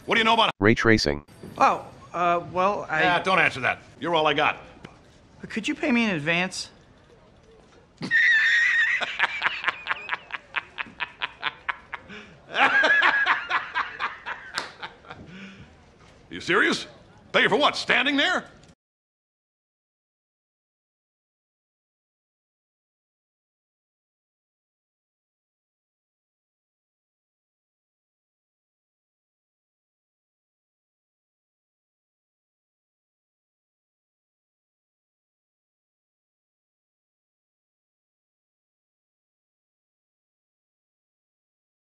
What do you know about ray tracing? Oh, well, Yeah, don't answer that. You're all I got. Could you pay me in advance? You serious? Pay you for what? Standing there?